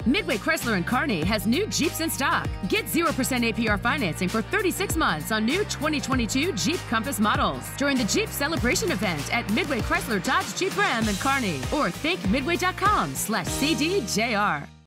Midway Chrysler in Kearney has new Jeeps in stock. Get 0% APR financing for 36 months on new 2022 Jeep Compass models during the Jeep Celebration event at Midway Chrysler Dodge Jeep Ram in Kearney or thinkmidway.com/CDJR.